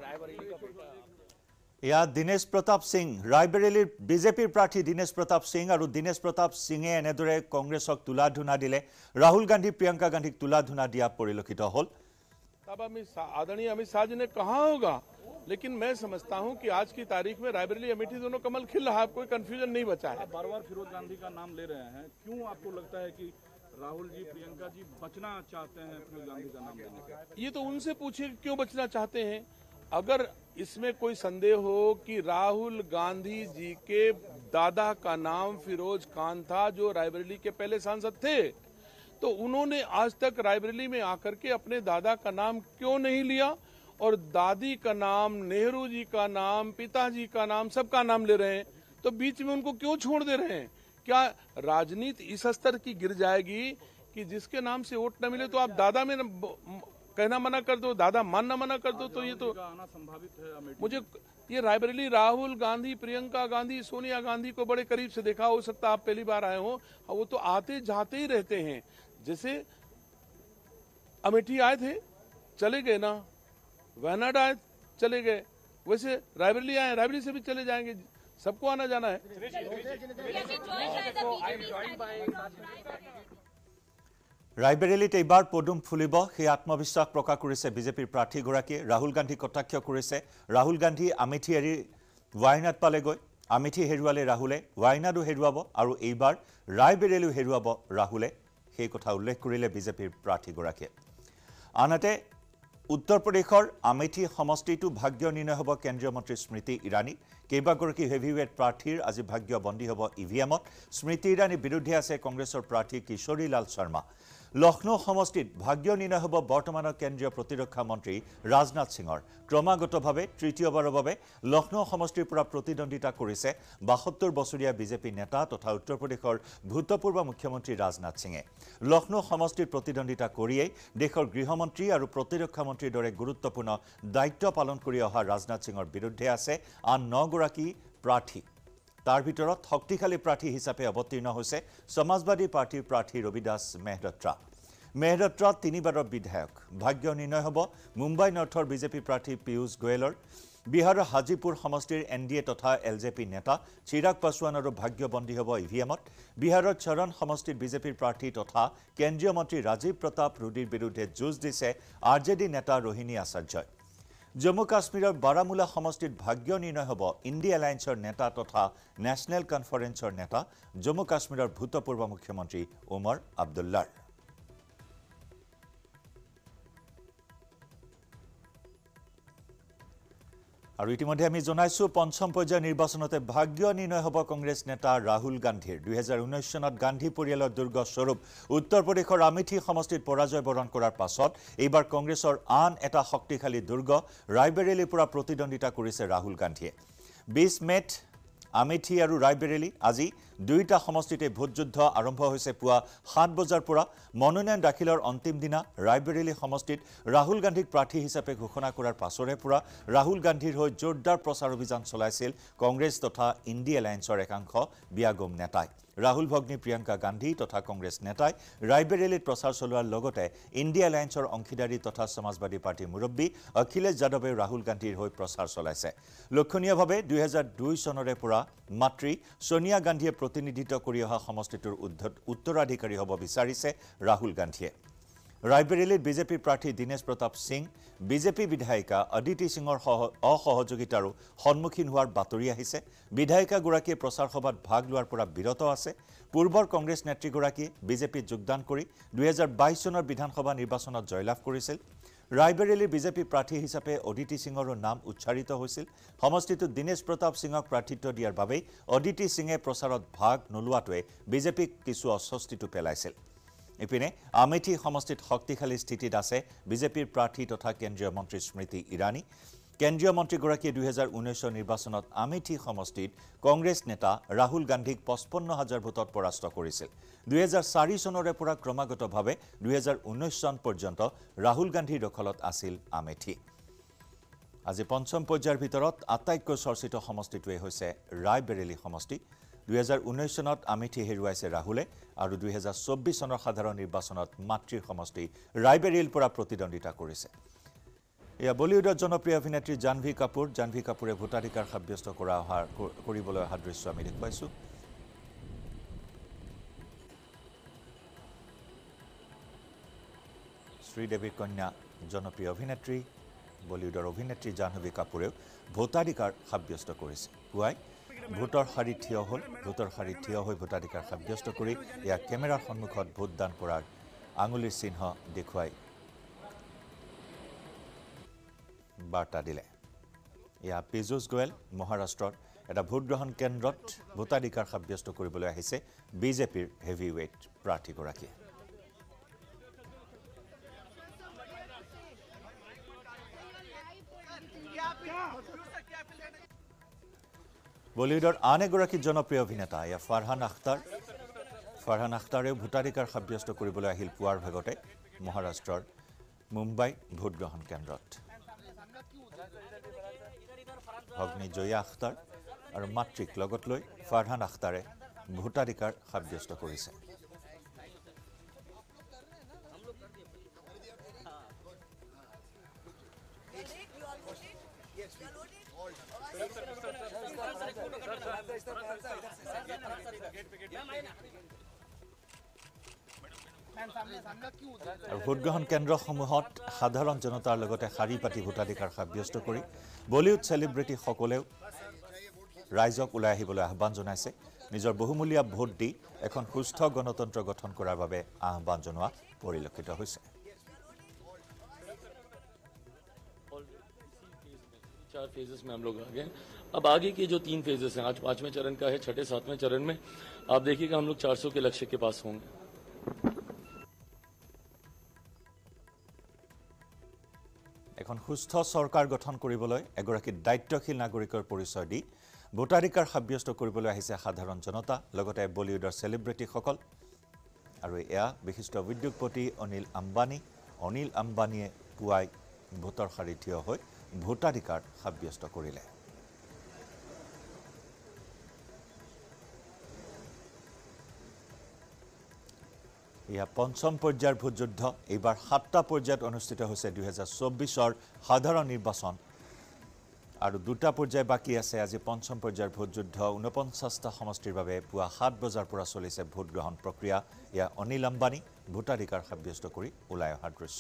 Speaker 3: या दिनेश प्रताप सिंह, रायबरेलीर বিজেপিৰ প্ৰাৰ্থী দিনেশ প্ৰতাপ সিং আৰু দিনেশ প্ৰতাপ সিঙে এনেদৰে কংগ্ৰেছক তুলা ধুনা দিলে। राहुल गांधी प्रियंका गांधीक तुला धुना दिया परिलक्षित हल।
Speaker 6: तब अमित आदरणीय अमित शाह जी ने कहा होगा, लेकिन मैं समझता हूं कि आज की तारीख में रायबरेली अमेठी दोनों कमल खिल रहा है, कोई कंफ्यूजन नहीं बचा है।
Speaker 8: बार बार फिरोज गांधी का नाम ले रहे हैं, क्यों आपको लगता है कि राहुल जी, प्रियंका जी बचना चाहते हैं फिरोज गांधी का नाम लेने से?
Speaker 6: ये तो उनसे पूछिए क्यों बचना चाहते हैं। अगर इसमें कोई संदेह हो कि राहुल गांधी जी के दादा का नाम फिरोज खान था जो रायबरेली के पहले सांसद थे, तो उन्होंने आज तक रायबरेली में आकर के अपने दादा का नाम क्यों नहीं लिया और दादी का नाम, नेहरू जी का नाम, पिताजी का नाम, सबका नाम ले रहे हैं? तो बीच में उनको क्यों छोड़ दे रहे हैं? क्या राजनीति इस स्तर की गिर जाएगी कि जिसके नाम से वोट न मिले तो आप दादा में कहना मना कर दो, दादा मानना मना कर दो? तो ये तो
Speaker 8: आना संभावित है।
Speaker 6: मुझे ये रायबरेली राहुल गांधी, प्रियंका गांधी, सोनिया गांधी को बड़े करीब से देखा, हो सकता आप पहली बार आए हो, वो तो आते जाते ही रहते हैं। जैसे अमेठी आए थे, चले गए ना, वायनाड आए, चले गए, वैसे रायबरेली आए, रायबरेली से भी चले जाएंगे। सबको आना जाना है।
Speaker 3: रायबरेलीत এইবাৰ পদুম ফুলিব সেই আত্মবিশ্বাস প্ৰকাশ কৰিছে বিজেপিৰ প্ৰাৰ্থীগৰাকীয়ে। ৰাহুল গান্ধী কটাক্ষ কৰিছে। ৰাহুল গান্ধী আমেঠি এৰি ৱায়নাড পালেগৈ। আমেঠি হেৰুৱালে ৰাহুলে, ৱায়নাডো হেৰুৱাব আৰু এইবাৰ ৰায়বেৰেলিও হেৰুৱাব ৰাহুলে, সেই কথা উল্লেখ কৰিলে বিজেপিৰ প্ৰাৰ্থীগৰাকীয়ে। আনহাতে উত্তৰ প্ৰদেশৰ আমেঠি সমষ্টিটো ভাগ্য নিৰ্ণয় হ'ব কেন্দ্ৰীয় মন্ত্ৰী স্মৃতি ইৰাণী। কেইবাগৰাকী হেভিৱেট প্ৰাৰ্থীৰ আজি ভাগ্য বন্দী হ'ব ইভিএমত। স্মৃতি ইৰাণীৰ বিৰুদ্ধে আছে কংগ্ৰেছৰ প্ৰাৰ্থী কিশোৰী লাল শৰ্মা। লক্ষ্ণৌ সমষ্টিত ভাগ্য নিৰ্ণয় হ'ব বৰ্তমানৰ কেন্দ্ৰীয় প্ৰতিৰক্ষা মন্ত্ৰী ৰাজনাথ সিঙৰ। ক্ৰমাগতভাৱে তৃতীয়বাৰৰ বাবে লক্ষ্ণৌ সমষ্টিৰ পৰা প্ৰতিদ্বন্দ্বিতা কৰিছে বাসত্তৰ বছৰীয়া বিজেপি নেতা তথা উত্তৰ প্ৰদেশৰ ভূতপূৰ্ব মুখ্যমন্ত্ৰী ৰাজনাথ সিঙে। লক্ষ্ণৌ সমষ্টিত প্ৰতিদ্বন্দ্বিতা কৰিয়েই দেশৰ গৃহমন্ত্ৰী আৰু প্ৰতিৰক্ষা মন্ত্ৰীৰ দৰে গুৰুত্বপূৰ্ণ দায়িত্ব পালন কৰি অহা ৰাজনাথ সিঙৰ বিৰুদ্ধে আছে আন নগৰাকী প্ৰাৰ্থী। তাৰ ভিতৰত শক্তিশালী প্ৰাৰ্থী হিচাপে অৱতীৰ্ণ হৈছে সমাজবাদী পাৰ্টিৰ প্ৰাৰ্থী ৰবি দাস মেহৰত্ৰা। মেহৰত্ৰা তিনিবাৰৰ বিধায়ক। ভাগ্য নিৰ্ণয় হ'ব মুম্বাই নৰ্থৰ বিজেপি প্ৰাৰ্থী পীয়ুষ গোয়েলৰ। বিহাৰৰ হাজিপুৰ সমষ্টিৰ এন ডি এ তথা এল জে পি নেতা চিৰাগ পাছোৱানৰো ভাগ্য বন্দী হ'ব ইভিএমত। বিহাৰৰ চৰণ সমষ্টিৰ বিজেপিৰ প্ৰাৰ্থী তথা কেন্দ্ৰীয় মন্ত্ৰী ৰাজীৱ প্ৰতাপ ৰুডীৰ বিৰুদ্ধে যুঁজ দিছে আৰ জে ডি নেতা ৰোহিণী আচাৰ্যই। জম্মু কাশ্মীৰৰ বাৰামুলা সমষ্টিত ভাগ্য নিৰ্ণয় হ'ব ইণ্ডি এলায়েন্সৰ নেতা তথা নেশ্যনেল কনফাৰেন্সৰ নেতা জম্মু কাশ্মীৰৰ ভূতপূৰ্ব মুখ্যমন্ত্ৰী ওমৰ আব্দুল্লাৰ। আৰু ইতিমধ্যে আমি জনাইছোঁ পঞ্চম পৰ্যায়ৰ নিৰ্বাচনতে ভাগ্য নিৰ্ণয় হ'ব কংগ্ৰেছ নেতা ৰাহুল গান্ধীৰ। দুহেজাৰ ঊনৈছ চনত গান্ধী পৰিয়ালৰ দুৰ্গ স্বৰূপ উত্তৰ প্ৰদেশৰ আমেঠি সমষ্টিত পৰাজয় বৰণ কৰাৰ পাছত এইবাৰ কংগ্ৰেছৰ আন এটা শক্তিশালী দুৰ্গ ৰায়বেৰেলীৰ পৰা প্ৰতিদ্বন্দ্বিতা কৰিছে ৰাহুল গান্ধীয়ে। বিছ মেত আমেঠি আৰু ৰায়বেৰেলী আজি দুয়োটা সমষ্টিতে ভোটযুদ্ধ আৰম্ভ হৈছে পুৱা সাত বজাৰ পৰা। মনোনয়ন দাখিলৰ অন্তিম দিনা ৰায়বেৰেলী সমষ্টিত ৰাহুল গান্ধীক প্ৰাৰ্থী হিচাপে ঘোষণা কৰাৰ পাছৰে পৰা ৰাহুল গান্ধীৰ হৈ জোৰদাৰ প্ৰচাৰ অভিযান চলাইছিল কংগ্ৰেছ তথা ইণ্ডি এলায়েন্সৰ একাংশ বিয়াগম নেতাই। ৰাহুল ভগ্নী প্ৰিয়ংকা গান্ধী তথা কংগ্ৰেছ নেতাই ৰায়বেৰেলীত প্ৰচাৰ চলোৱাৰ লগতে ইণ্ডি এলায়েন্সৰ অংশীদাৰী তথা সমাজবাদী পাৰ্টীৰ মুৰব্বী অখিলেশ যাদৱে ৰাহুল গান্ধীৰ হৈ প্ৰচাৰ চলাইছে। লক্ষণীয়ভাৱে দুহেজাৰ দুই চনৰে পৰা মাতৃ সোনিয়া গান্ধীয়ে প্ৰতিনিধিত্ব কৰি অহা সমষ্টিটোৰ উত্তৰাধিকাৰী হ'ব বিচাৰিছে ৰাহুল গান্ধীয়ে। ৰায়বেৰেলীত বিজেপিৰ প্ৰাৰ্থী দিনেশ প্ৰতাপ সিং বিজেপি বিধায়িকা অদিতি সিঙৰ অসহযোগিতাৰো সন্মুখীন হোৱাৰ বাতৰি আহিছে। বিধায়িকাগৰাকীয়ে প্ৰচাৰ সভাত ভাগ লোৱাৰ পৰা বিৰত আছে। পূৰ্বৰ কংগ্ৰেছ নেত্ৰীগৰাকীয়ে বিজেপিত যোগদান কৰি দুহেজাৰ বাইছ চনৰ বিধানসভা নিৰ্বাচনত জয়লাভ কৰিছিল। ৰায়বেৰেলীৰ বিজেপি প্ৰাৰ্থী হিচাপে অদিতি সিঙৰো নাম উচ্চাৰিত হৈছিল। সমষ্টিটোত দিনেশ প্ৰতাপ সিঙক প্ৰাৰ্থিত্ব দিয়াৰ বাবেই অদিতি সিঙে প্ৰচাৰত ভাগ নোলোৱাটোৱে বিজেপিক কিছু অস্বস্তিটো পেলাইছিল। ইপিনে আমেথি সমষ্টিত শক্তিশালী স্থিতিত আছে বিজেপিৰ প্ৰাৰ্থী তথা কেন্দ্ৰীয় মন্ত্ৰী স্মৃতি ইৰাণী কেন্দ্ৰীয় মন্ত্ৰীগৰাকীয়ে দুই হাজাৰ ঊনৈছৰ নিৰ্বাচনত আমেথি সমষ্টিত কংগ্ৰেছ নেতা ৰাহুল গান্ধীক পঁচপন্ন হাজাৰ ভোটত পৰাস্ত কৰিছিল দুই হাজাৰ চাৰি চনৰে পৰা ক্ৰমাগতভাৱে দুই হাজাৰ ঊনৈছ চন পৰ্যন্ত ৰাহুল গান্ধীৰ দখলত আছিল আমেথি আজি পঞ্চম পৰ্যায়ৰ ভিতৰত আটাইতকৈ চৰ্চিত সমষ্টিটোৱে হৈছে ৰায়বেৰেলী সমষ্টি দুই হাজাৰ ঊনৈছ চনত আমেথি হেৰুৱাইছে ৰাহুলে আৰু দুই হাজাৰ চৌব্বিছ চনৰ সাধাৰণ নিৰ্বাচনত মাতৃৰ সমষ্টি ৰায়বেৰেলীৰ পৰা প্ৰতিদ্বন্দ্বিতা কৰিছে এয়া বলিউডৰ জনপ্ৰিয় অভিনেত্ৰী জাহ্নৱী কাপুৰ জাহ্নৱী কাপুৰে ভোটাধিকাৰ সাব্যস্ত কৰা অহা কৰিবলৈ অহা দৃশ্য আমি দেখুৱাইছো শ্ৰীদেৱীৰ কন্যা জনপ্ৰিয় অভিনেত্ৰী বলিউডৰ অভিনেত্ৰী জাহ্নৱী কাপুৰেও ভোটাধিকাৰ সাব্যস্ত কৰিছে পুৱাই ভোটৰ শাৰীত থিয় হ'ল ভোটৰ শাৰীত থিয় হৈ ভোটাধিকাৰ সাব্যস্ত কৰি এয়া কেমেৰাৰ সন্মুখত ভোটদান কৰাৰ আঙুলিৰ চিহ্ন দেখুৱাই বাৰ্তা দিলে এয়া পীযুষ গোৱেল মহাৰাষ্ট্ৰৰ এটা ভোটগ্ৰহণ কেন্দ্ৰত ভোটাধিকাৰ সাব্যস্ত কৰিবলৈ আহিছে বিজেপিৰ হেভিৱেইট প্ৰাৰ্থীগৰাকীয়ে বলিউডৰ আন এগৰাকী জনপ্ৰিয় অভিনেতা এয়া ফাৰহান আখতাৰ ফাৰহান আখতাৰেও ভোটাধিকাৰ সাব্যস্ত কৰিবলৈ আহিল পুৱাৰ ভাগতে মহাৰাষ্ট্ৰৰ মুম্বাই ভোটগ্ৰহণ কেন্দ্ৰত ভগ্নী জয়া আখতাৰ আৰু মাতৃক লগত লৈ ফাৰহান আখতাৰে ভোটাধিকাৰ সাব্যস্ত কৰিছে আৰু ভোটগ্ৰহণ কেন্দ্ৰসমূহত সাধাৰণ জনতাৰ লগতে শাৰী পাতি ভোটাধিকাৰ সাব্যস্ত কৰি বলিউড চেলিব্ৰিটিসকলেও ৰাইজক ওলাই আহিবলৈ আহ্বান জনাইছে নিজৰ বহুমূলীয়া ভোট দি এখন সুস্থ গণতন্ত্ৰ গঠন কৰাৰ বাবে আহ্বান জনোৱা পৰিলক্ষিত হৈছে
Speaker 9: चार फेजेस में हम लोग आ गए अब आगे के जो तीन फेजेस हैं आज पांचवें चरण का है छठे सातवें चरण में आप देखिएगा हम लोग चार सौ के लक्ष्य के पास होंगे
Speaker 3: এখন সুস্থ চৰকাৰ গঠন কৰিবলৈ এগৰাকী দায়িত্বশীল নাগৰিকৰ পৰিচয় দি ভোটাধিকাৰ সাব্যস্ত কৰিবলৈ আহিছে সাধাৰণ জনতা লগতে বলিউডৰ চেলিব্ৰিটিসকল আৰু এয়া বিশিষ্ট উদ্যোগপতি অনিল আম্বানী অনিল আম্বানীয়ে পুৱাই ভোটৰ শাৰীত থিয় হৈ ভোটাধিকাৰ সাব্যস্ত কৰিলে ইয়া পঞ্চম পৰ্যায়ৰ ভোটযুদ্ধ এইবাৰ সাতটা পৰ্যায়ত অনুষ্ঠিত হৈছে দুই হাজাৰ চৌব্বিছৰ সাধাৰণ নিৰ্বাচন আৰু দুটা পৰ্যায় বাকি আছে আজি পঞ্চম পৰ্যায়ৰ ভোটযুদ্ধ ঊনপঞ্চাছটা সমষ্টিৰ বাবে পুৱা সাত বজাৰ পৰা চলিছে ভোট গ্ৰহণ প্ৰক্ৰিয়া ইয়া অনিল আম্বানী ভোটাধিকাৰ সাব্যস্ত কৰি ওলাই অহাৰ দৃশ্য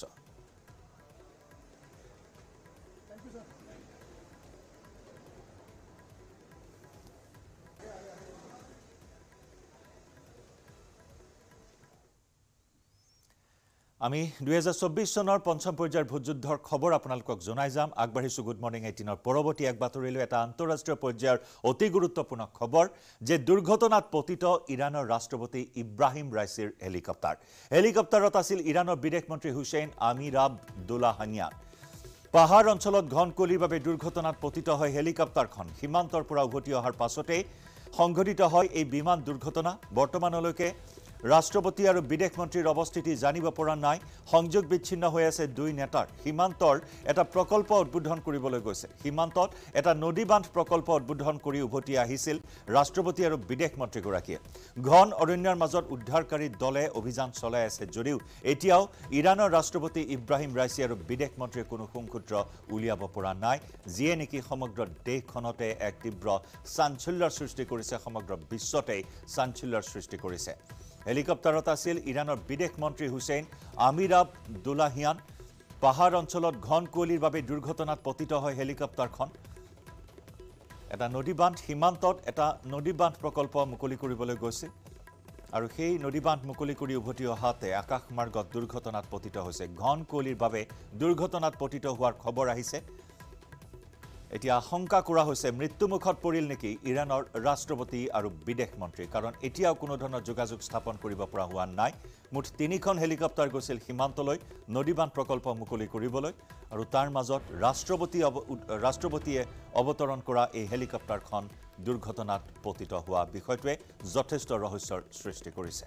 Speaker 3: আমি দুই হাজাৰ চৌব্বিছ চনৰ পঞ্চম পৰ্যায়ৰ ভোটযুদ্ধৰ খবৰ আপোনালোকক জনাই যাম আগবাঢ়িছো গুড মৰ্নিং এইটিনৰ পৰৱৰ্তী এক বাতৰিলৈ এটা আন্তঃৰাষ্ট্ৰীয় পৰ্যায়ৰ অতি গুৰুত্বপূৰ্ণ খবৰ যে দুৰ্ঘটনাত পতিত ইৰাণৰ ৰাষ্ট্ৰপতি ইব্ৰাহিম ৰাইছিৰ হেলিকপ্টাৰ হেলিকপ্টাৰত আছিল ইৰাণৰ বিদেশ মন্ত্ৰী হুছেইন আমিৰ আব্দুল্লাহিয়ান পাহাৰ অঞ্চলত ঘন কুঁৱলীৰ বাবে দুৰ্ঘটনাত পতিত হয় হেলিকপ্টাৰখন সীমান্তৰ পৰা উভতি অহাৰ পাছতে সংঘটিত হয় এই বিমান দুৰ্ঘটনা বৰ্তমানলৈকে ৰাষ্ট্ৰপতি আৰু বিদেশ মন্ত্ৰীৰ অৱস্থিতি জানিব পৰা নাই সংযোগ বিচ্ছিন্ন হৈ আছে দুই নেতাৰ সীমান্তৰ এটা প্ৰকল্প উদ্বোধন কৰিবলৈ গৈছে সীমান্তত এটা নদী বান্ধ প্ৰকল্প উদ্বোধন কৰি উভতি আহিছিল ৰাষ্ট্ৰপতি আৰু বিদেশ মন্ত্ৰীগৰাকীয়ে ঘন অৰণ্যৰ মাজত উদ্ধাৰকাৰী দলে অভিযান চলাই আছে যদিও এতিয়াও ইৰাণৰ ৰাষ্ট্ৰপতি ইব্ৰাহিম ৰাইছি আৰু বিদেশ মন্ত্ৰীয়ে কোনো সংসূত্ৰ উলিয়াব পৰা নাই যিয়ে নেকি সমগ্ৰ দেশখনতে এক তীব্ৰ চাঞ্চল্যৰ সৃষ্টি কৰিছে সমগ্ৰ বিশ্বতে চাঞ্চল্যৰ সৃষ্টি কৰিছে হেলিকপ্টাৰত আছিল ইৰাণৰ বিদেশ মন্ত্ৰী হুছেইন আমিৰ আব্দুল্লাহিয়ান পাহাৰ অঞ্চলত ঘন কুঁৱলীৰ বাবে দুৰ্ঘটনাত পতিত হয় হেলিকপ্টাৰখন এটা নদী বান্ধ সীমান্তত এটা নদী বান্ধ প্ৰকল্প মুকলি কৰিবলৈ গৈছিল আৰু সেই নদী বান্ধ মুকলি কৰি উভতি অহাতে আকাশমাৰ্গত দুৰ্ঘটনাত পতিত হৈছে ঘন কুঁৱলীৰ বাবে দুৰ্ঘটনাত পতিত হোৱাৰ খবৰ আহিছে এতিয়া আশংকা কৰা হৈছে মৃত্যুমুখত পৰিল নেকি ইৰাণৰ ৰাষ্ট্ৰপতি আৰু বিদেশ মন্ত্ৰী কাৰণ এতিয়াও কোনো ধৰণৰ যোগাযোগ স্থাপন কৰিব পৰা হোৱা নাই মুঠ তিনিখন হেলিকপ্টাৰ গৈছিল সীমান্তলৈ নদীবান্ধ প্ৰকল্প মুকলি কৰিবলৈ আৰু তাৰ মাজত ৰাষ্ট্ৰপতি ৰাষ্ট্ৰপতিয়ে অৱতৰণ কৰা এই হেলিকপ্টাৰখন দুৰ্ঘটনাত পতিত হোৱা বিষয়টোৱে যথেষ্ট ৰহস্যৰ সৃষ্টি কৰিছে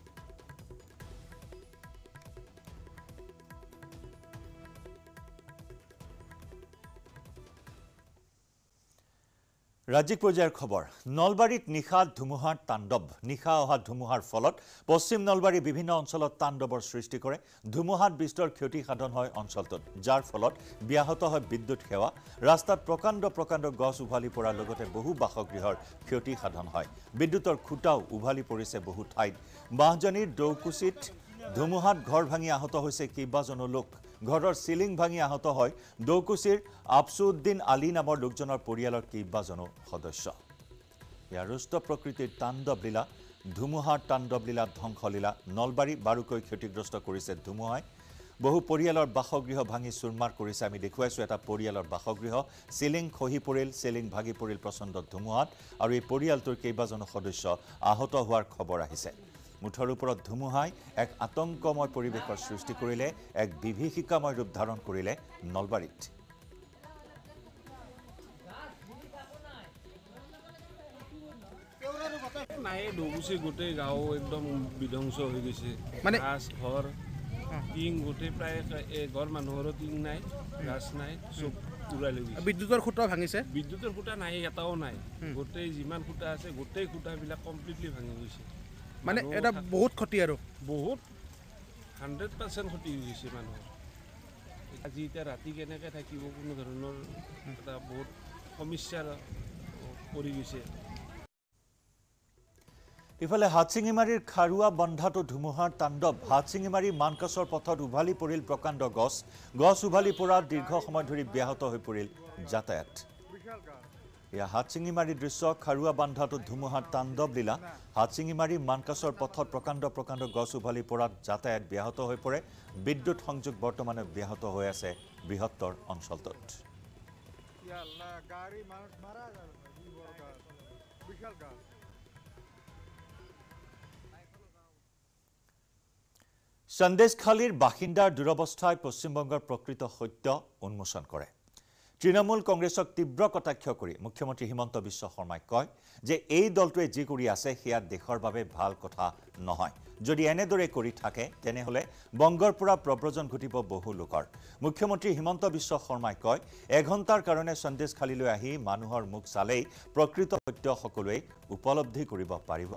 Speaker 3: ৰাজ্যিক পৰ্যায়ৰ খবৰ নলবাৰীত নিশা ধুমুহাৰ তাণ্ডৱ নিশা অহা ধুমুহাৰ ফলত পশ্চিম নলবাৰী বিভিন্ন অঞ্চলত তাণ্ডৱৰ সৃষ্টি কৰে ধুমুহাত বিস্তৰ ক্ষতি সাধন হয় অঞ্চলটোত যাৰ ফলত ব্যাহত হয় বিদ্যুৎ সেৱা ৰাস্তাত প্ৰকাণ্ড প্ৰকাণ্ড গছ উভালি পৰাৰ লগতে বহু বাসগৃহৰ ক্ষতি সাধন হয় বিদ্যুতৰ খুঁটাও উভালি পৰিছে বহু ঠাইত বাহজানীৰ দৌকুচিত ধুমুহাত ঘৰ ভাঙি আহত হৈছে কেইবাজনো লোক ঘৰৰ সিলিং ভাঙি আহত হয় দৌকুচিৰ আফসুদ্দিন আলী নামৰ লোকজনৰ পৰিয়ালৰ কেইবাজনো সদস্য ইয়াৰ ৰুষ্ট প্ৰকৃতিৰ তাণ্ডৱ লীলা ধুমুহাৰ তাণ্ডৱ লীলা ধ্বংস লীলা নলবাৰী বাৰুকৈ ক্ষতিগ্ৰস্ত কৰিছে ধুমুহাই বহু পৰিয়ালৰ বাসগৃহ ভাঙি চুৰমাৰ কৰিছে আমি দেখুৱাইছো এটা পৰিয়ালৰ বাসগৃহ সিলিং খহি পৰিল সিলিং ভাগি পৰিল প্ৰচণ্ড ধুমুহাত আৰু এই পৰিয়ালটোৰ কেইবাজনো সদস্য আহত হোৱাৰ খবৰ আহিছে মুঠৰ ওপৰত ধুমুহাই এক আতংকময় পৰিৱেশৰ সৃষ্টি কৰিলে এক বিভীষিকাময় ৰূপ ধাৰণ কৰিলে নলবাৰীত
Speaker 6: নাই ডুবুচি গোটেই গাঁও একদম বিধ্বংস হৈ গৈছে মানে গাছ ঘৰ টিং গোটেই প্ৰায় ঘৰ মানুহৰো টিং নাই গাছ নাই চব উৰাই লৈ গৈছে
Speaker 7: বিদ্যুতৰ খুঁটা ভাঙিছে
Speaker 6: বিদ্যুতৰ খুঁটা নাই এটাও নাই গোটেই যিমান খুঁটা আছে গোটেই খুঁটাবিলাক কমপ্লিটলি ভাঙি গৈছে মানে এটা বহুত ক্ষতি আৰু বহুত হাণ্ড্ৰেড পাৰ্চেণ্ট ক্ষতি হৈ গৈছে মানুহৰ আজি এতিয়া ৰাতি কেনেকৈ থাকিব কোনো ধৰণৰ এটা বহুত সমস্যাৰ পৰি গৈছে
Speaker 3: ইফালে হাতচিঙিমাৰীৰ খাৰুৱা বন্ধাটো ধুমুহাৰ তাণ্ডৱ হাতচিঙিমাৰী মানকাছৰ পথত উভালি পৰিল প্ৰকাণ্ড গছ গছ উভালি পৰাত দীৰ্ঘ সময় ধৰি ব্যাহত হৈ পৰিল যাতায়াত ইয়া হাতচিঙিমাৰী দৃশ্য খাৰুৱা বান্ধাটো ধুমুহাৰ তাণ্ডৱ লীলা হাতচিঙিমাৰী মানকাছৰ পথত প্ৰকাণ্ড প্ৰকাণ্ড গছ উভালি পৰাত যাতায়াত ব্যাহত হৈ পৰে বিদ্যুৎ সংযোগ বৰ্তমানে ব্যাহত হৈ আছে বৃহত্তৰ অঞ্চলটোত সন্দেশখালীৰ বাসিন্দাৰ দুৰৱস্থাই পশ্চিমবংগৰ প্ৰকৃত সত্য উন্মোচন কৰে তৃণমূল কংগ্ৰেছক তীব্ৰ কটাক্ষ কৰি মুখ্যমন্ত্ৰী হিমন্ত বিশ্ব শৰ্মাই কয় যে এই দলটোৱে যি কৰি আছে সেয়া দেশৰ বাবে ভাল কথা নহয় যদি এনেদৰে কৰি থাকে তেনেহলে বংগৰ পৰা প্ৰব্ৰজন ঘটিব বহু লোকৰ মুখ্যমন্ত্ৰী হিমন্ত বিশ্ব শৰ্মাই কয় এঘণ্টাৰ কাৰণে সন্দেশখালীলৈ আহি মানুহৰ মুখ চালেই প্ৰকৃত সত্য সকলোৱে উপলব্ধি কৰিব পাৰিব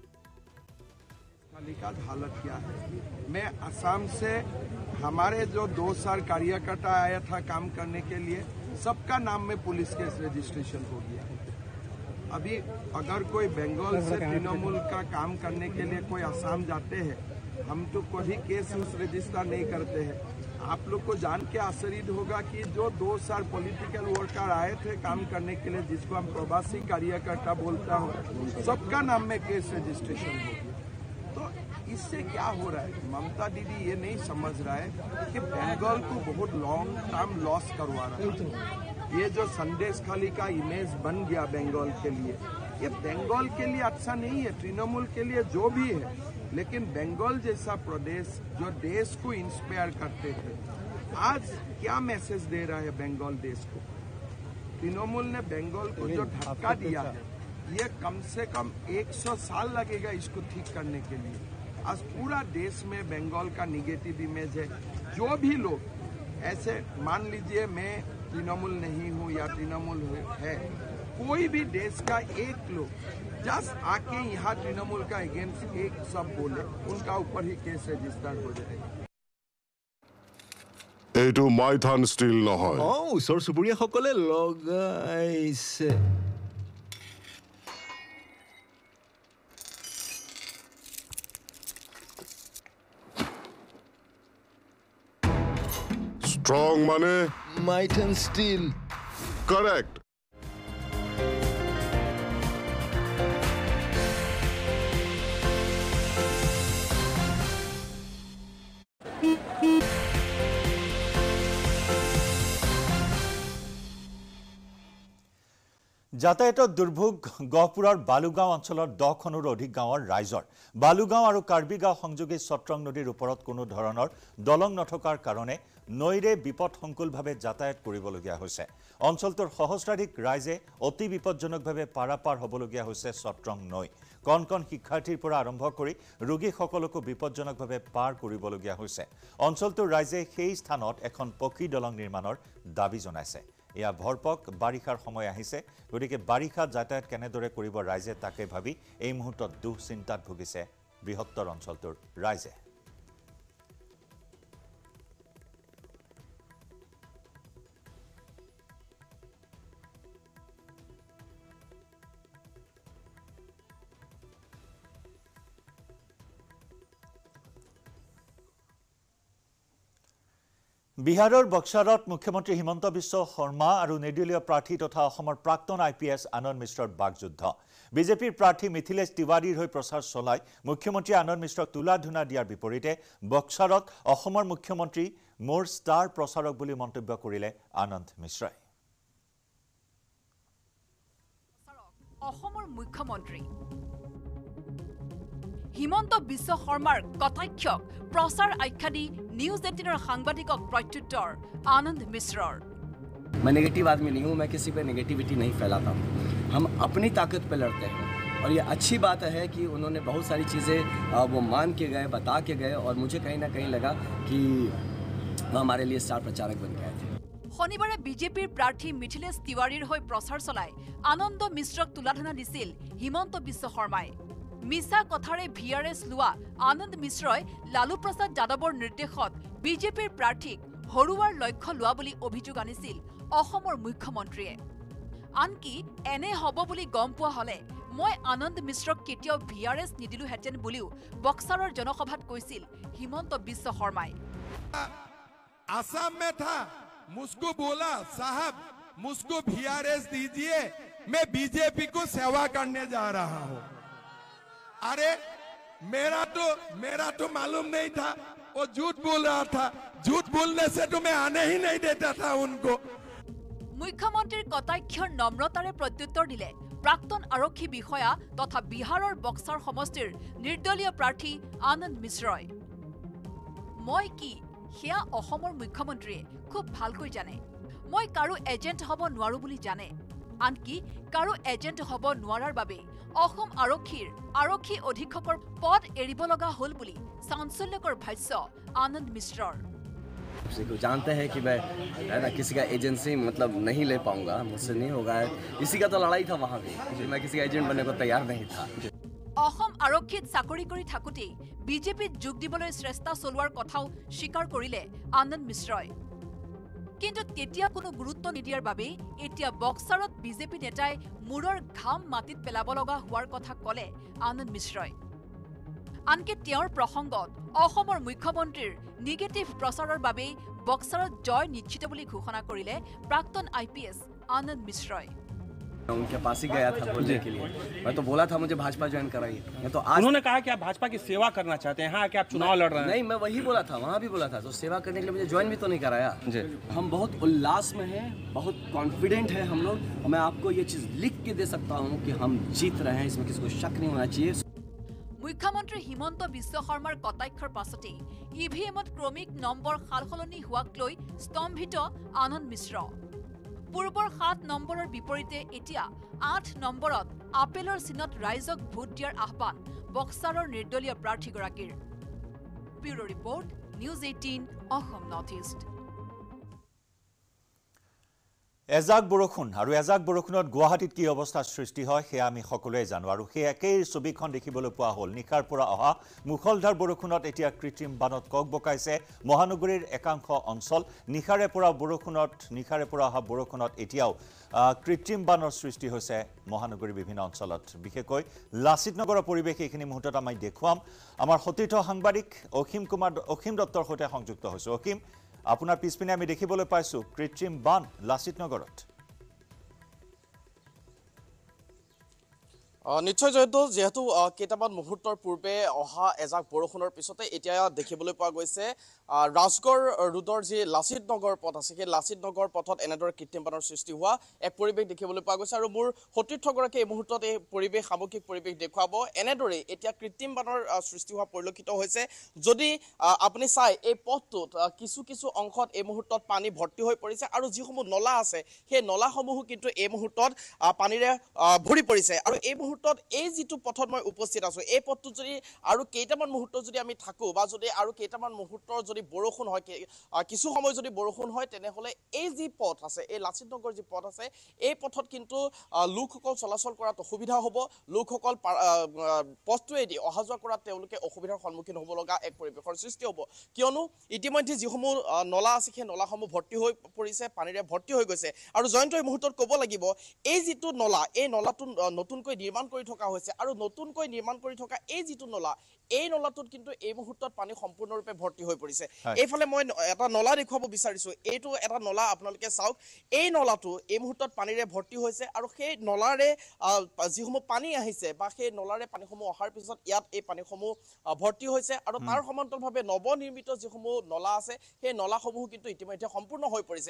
Speaker 10: का हालत क्या है मैं असम से हमारे जो दो साल कार्यकर्ता आया था काम करने के लिए सबका नाम में पुलिस केस रजिस्ट्रेशन हो गया अभी अगर कोई बंगाल से तृणमूल का काम करने के लिए कोई असम जाते हैं हम तो कोई केस रजिस्टर नहीं करते हैं आप लोग को जान के आश्चर्य होगा कि जो दो साल पॉलिटिकल वर्कर आए थे काम करने के लिए जिसको हम प्रवासी कार्यकर्ता बोलता हूँ सबका नाम में केस रजिस्ट्रेशन हो गया तो इससे क्या हो रहा है ममता दीदी ये नहीं समझ रहा है कि बंगाल को बहुत लॉन्ग टर्म लॉस करवा रहा है ये जो संदेशखाली का इमेज बन गया बंगाल के लिए ये बंगाल के लिए अच्छा नहीं है तृणमूल के लिए जो भी है लेकिन बंगाल जैसा प्रदेश जो देश को इंस्पायर करते थे आज क्या मैसेज दे रहा है बंगाल देश को तृणमूल ने बंगाल को जो धक्का दिया है ये कम से कम सौ साल लगेगा इसको ठीक करने के लिए आज पूरा देश में बंगाल का निगेटिव इमेज है जो भी लोग ऐसे मान लीजिए मैं तृणमूल नहीं हूँ या तृणमूल है कोई भी देश का एक लोग जस्ट आके यहाँ तृणमूल का अगेंस्ट एक सब बोले उनका ऊपर ही केस रजिस्टर हो जाएगा
Speaker 11: এইটো মাইথান ষ্টিল নহয়
Speaker 12: অ ওচৰ চুবুৰীয়াসকলে লগাইছে
Speaker 11: Strong money.
Speaker 12: Might and steel.
Speaker 11: Correct.
Speaker 3: যাতায়াতৰ দুৰ্ভোগ গহপুৰৰ বালুগাঁও অঞ্চলৰ দহখনৰো অধিক গাঁৱৰ ৰাইজৰ বালুগাঁও আৰু কাৰ্বিগাঁও সংযোগী সত্ৰং নদীৰ ওপৰত কোনো ধৰণৰ দলং নথকাৰ কাৰণে নৈৰে বিপদসংকুলভাৱে যাতায়াত কৰিবলগীয়া হৈছে অঞ্চলটোৰ সহস্ৰাধিক ৰাইজে অতি বিপদজনকভাৱে পাৰাপাৰ হ'বলগীয়া হৈছে সত্ৰং নৈ কণ কণ শিক্ষাৰ্থীৰ পৰা আৰম্ভ কৰি ৰোগীসকলকো বিপদজনকভাৱে পাৰ কৰিবলগীয়া হৈছে অঞ্চলটোৰ ৰাইজে সেই স্থানত এখন পকী দলং নিৰ্মাণৰ দাবী জনাইছে ইয়া ভৰপক বাৰিষাৰ সময় আহিছে গতিকে বাৰিষা যাতায়াত কেনেদৰে কৰিব ৰাইজে তাকে ভাবি এই মুহূৰ্তত দুখ চিন্তাত ভুগিছে বৃহত্তৰ অঞ্চলটোৰ ৰাইজে বিহাৰৰ বক্সাৰত মুখ্যমন্ত্ৰী হিমন্ত বিশ্ব শৰ্মা আৰু নিৰ্দলীয় প্ৰাৰ্থী তথা অসমৰ প্ৰাক্তন আই পি এছ আনন্দ মিশ্ৰৰ বাকযুদ্ধ বিজেপিৰ প্ৰাৰ্থী মিথিলেশ তিৱাৰীৰ হৈ প্ৰচাৰ চলাই মুখ্যমন্ত্ৰী আনন্দ মিশ্ৰক তুলাধুনা দিয়াৰ বিপৰীতে বক্সাৰত অসমৰ মুখ্যমন্ত্ৰী মোৰ ষ্টাৰ প্ৰচাৰক বুলি মন্তব্য কৰিলে আনন্দ মিশ্ৰই
Speaker 13: অসমৰ মুখ্যমন্ত্ৰী হিমন্ত বিশ্ব শৰ্মাৰ কটাক্ষক प्रसार आख्या दी न्यूज एटीन सांबादिकों प्रत्युत्तर आनंद मिश्रर
Speaker 14: मैं नेगेटिव आदमी नहीं हूँ मैं किसी पे नेगेटिविटी नहीं फैलाता हूँ हम अपनी ताकत पे लड़ते हैं और ये अच्छी बात है कि उन्होंने बहुत सारी चीज़ें वो मान के गए बता के गए और मुझे कहीं ना कहीं लगा कि वो हमारे लिए स्टार प्रचारक बन गए थे
Speaker 13: शनिवार बीजेपीर प्रार्थी मिथिलेश तिवारीर হৈ प्रचार चलाई आनंद मिश्रक तुलाधना दिছিল हिमंत विश्व शर्माई मिसा कथारे भिआरएस लुआ आनंद मिश्रय लालू प्रसाद यादवर निर्देशत बीजेपीर प्रार्थीक हरुवार लक्ष्य लुआ बुली अभियोग आनिছিল অসমৰ মুখ্যমন্ত্ৰীয়ে আনকি এনে হ'ব বুলি গম পোৱা হলে মই আনন্দ মিশ্ৰক কেতিয়াও ভিআৰএস নিদিলু হেতেন বুলিও বক্সাৰৰ জনসভাত কৈছিল হিমন্ত বিশ্ব শৰ্মাই
Speaker 15: आसाम में था मुझको बोला साहब मुझको वीआरएस दीजिए मैं बीजेपी को सेवा करने जा रहा हूं अरे मेरा तो मेरा तो मालूम नहीं था वो झूठ बोल रहा था झूठ बोलने से तो मैं आने ही नहीं देता था उनको
Speaker 13: मुख्यमंत्री कटाक्षर नम्रतारे प्रत्युत्तर दिले प्राक्तन आरक्षी विषया तथा बिहारर बक्सार समष्टिर निर्दलीय प्रार्थी आनंद मिश्रय মই কি সেয়া অসমৰ মুখ্যমন্ত্ৰীয়ে খুব ভালকৈ জানে মই কাৰো এজেন্ট হ'ব নোৱাৰো বুলি জানে আনকি কাৰো এজেন্ট হ'ব নোৱাৰাৰ বাবে অসম আৰক্ষীৰ আৰক্ষী অধীক্ষকৰ পদ এৰিব লগা হল বুলি চাঞ্চল্যকৰ ভাষ্য आनंद मिश्रर
Speaker 14: किसी को जानते हैं कि मैं है ना किसी का एजेंसी मतलब नहीं ले पाऊंगा मुझसे नहीं होगा इसी का तो लड़ाई था वहां भी मैं किसी का एजेंट बनने को तैयार नहीं था
Speaker 13: অসম আৰক্ষীত চাকৰি কৰি থাকুতে বিজেপিত যোগ দিবলৈ চেষ্টা চলোৱাৰ কথাও স্বীকাৰ কৰিলে আনন্দ মিশ্ৰই কিন্তু তেতিয়া কোনো গুৰুত্ব নিদিয়াৰ বাবে এতিয়া বক্সাৰত বিজেপি নেতাই মুৰৰ ঘাম মাটিত পেলাব লগা হোৱাৰ কথা কলে আনন্দ মিশ্ৰই আনকি তেওঁৰ প্ৰসংগত অসমৰ মুখ্যমন্ত্ৰীৰ নিগেটিভ প্ৰচাৰৰ বাবে বক্সাৰত জয় নিশ্চিত বুলি ঘোষণা কৰিলে প্ৰাক্তন আইপিএছ आनंद मिश्रय
Speaker 14: उनके पास ही गया था बोलने के लिए मैं तो बोला था मुझे भाजपा ज्वाइन कराइए मैं तो आज
Speaker 16: उन्होंने कहा कि आप भाजपा की सेवा करना चाहते हैं हाँ कि आप चुनाव लड़ रहे हैं
Speaker 14: नहीं मैं वही बोला था वहाँ भी बोला था तो सेवा करने के लिए मुझे ज्वाइन भी तो नहीं कराया जी हम बहुत उल्लास में हैं बहुत कॉन्फिडेंट है हम लोग और मैं आपको ये चीज़ लिख के दे सकता हूँ कि हम जीत रहे हैं इसमें किसी को शक नहीं होना चाहिए
Speaker 13: मुख्यमंत्री हिमंत विश्व शर्मार कटाक्षर पाछते इभिएमत क्रमिक नम्बर सालसलनि होवाक লৈ स्तम्भित आनंद मिश्र पूर्वर सात नम्बरर विपरीते एटिया आठ नम्बरत आपेलर चिन्हत राइजक भोट दियार आह्वान बक्सारर निर्दलीय प्रार्थीगराकीर bureau report news eighteen Assam North East
Speaker 3: এজাক বৰষুণ আৰু এজাক বৰষুণত গুৱাহাটীত কি অৱস্থা সৃষ্টি হয় সেয়া আমি সকলোৱে জানো আৰু সেই একেই ছবিখন দেখিবলৈ পোৱা হ'ল নিখাৰ পৰা অহা মুখলধাৰ বৰষুণত এতিয়া কৃত্ৰিম বানত কক বকাইছে মহানগৰীৰ একাংশ অঞ্চল নিখাৰে পৰা বৰষুণত নিখাৰে পৰা অহা বৰষুণত এতিয়াও কৃত্ৰিম বানৰ সৃষ্টি হৈছে মহানগৰীৰ বিভিন্ন অঞ্চলত বিশেষকৈ লাচিত নগৰৰ পৰিৱেশ এইখিনি মুহূৰ্তত আমি দেখুৱাম আমাৰ সতীৰ্থ সাংবাদিক অসীম কুমাৰ অসীম দত্তৰ সৈতে সংযুক্ত হৈছো অসীম আপোনাৰ পিছপিনে আমি দেখিবলৈ পাইছো কৃত্ৰিম বান লাচিত নগৰত
Speaker 17: নিশ্চয় জয়ন্ত যেহেতু কেইটামান মুহূৰ্তৰ পূৰ্বে অহা এজাক বৰষুণৰ পিছতে এতিয়া দেখিবলৈ পোৱা গৈছে ৰাজগড় ৰোডৰ যি লাচিত নগৰ পথ আছে সেই লাচিত নগৰ পথত এনেদৰে কৃত্ৰিম বানৰ সৃষ্টি হোৱা এক পৰিৱেশ দেখিবলৈ পোৱা গৈছে আৰু মোৰ সতীৰ্থগৰাকী এই মুহূৰ্তত এই পৰিৱেশ সামগ্ৰিক পৰিৱেশ দেখুৱাব এনেদৰে এতিয়া কৃত্ৰিম বানৰ সৃষ্টি হোৱা পৰিলক্ষিত হৈছে যদি আপুনি চাই এই পথটোত কিছু কিছু অংশত এই মুহূৰ্তত পানী ভৰ্তি হৈ পৰিছে আৰু যিসমূহ নলা আছে সেই নলাসমূহো কিন্তু এই মুহূৰ্তত পানীৰে ভৰি পৰিছে আৰু এই মুহূৰ্তত এই যিটো পথত মই উপস্থিত আছো এই পথটো যদি আৰু কেইটামান মুহূৰ্ত যদি আমি থাকো বা যদি আৰু কেইটামান মুহূৰ্তৰ যদি বৰষুণ হয় কিছু সময় যদি বৰষুণ হয় তেনেহলে এই যি পথ আছে এই লাচিত নগৰ যি পথ আছে এই পথত কিন্তু লোকসকল চলাচল কৰাত অসুবিধা হ'ব লোকসকল পথটোৱেদি অহা যোৱা কৰাত তেওঁলোকে অসুবিধাৰ সন্মুখীন হ'ব লগা এক পৰিৱেশৰ সৃষ্টি হ'ব কিয়নো ইতিমধ্যে যিসমূহ নলা আছে সেই নলাসমূহ ভৰ্তি হৈ পৰিছে পানীৰে ভৰ্তি হৈ গৈছে আৰু জয়ন্ত এই মুহূৰ্তত ক'ব লাগিব এই যিটো নলা এই নলাটো নতুনকৈ নিৰ্মাণ কৰি থকা হৈছে আৰু নতুনকৈ নিৰ্মাণ কৰি থকা এই যিটো নলা এই নলাটোত কিন্তু এই মুহূৰ্তত পানী সম্পূৰ্ণৰূপে ভৰ্তি হৈ পৰিছে এইফালে মই এটা নলা দেখুৱাব বিচাৰিছো এইটো এটা নলা আপোনালোকে চাওক এই নলাটো এই মুহূৰ্তত পানীৰে ভৰ্তি হৈছে আৰু সেই নলাৰে যিসমূহ পানী আহিছে বা সেই নলাৰে পানীসমূহ অহাৰ পিছত ইয়াত এই পানীসমূহ ভৰ্তি হৈছে আৰু তাৰ সমান্তৰালভাৱে নৱনিৰ্মিত যিসমূহ নলা আছে সেই নলাসমূহ কিন্তু ইতিমধ্যে সম্পূৰ্ণ হৈ পৰিছে